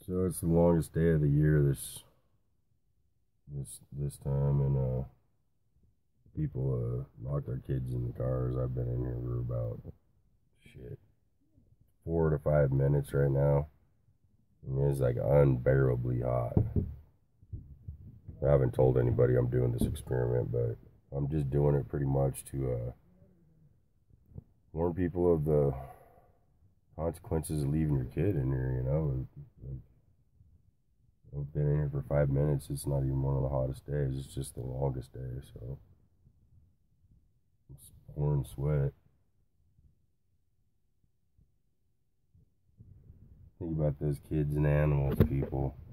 So it's the longest day of the year this time, and people lock their kids in the cars. I've been in here for about 4 to 5 minutes right now, and it's like unbearably hot. I haven't told anybody I'm doing this experiment, but I'm just doing it pretty much to warn people of the consequences of leaving your kid in here. I've been in here for 5 minutes. It's not even one of the hottest days. It's just the longest day, so it's pouring sweat. Think about those kids and animals, people.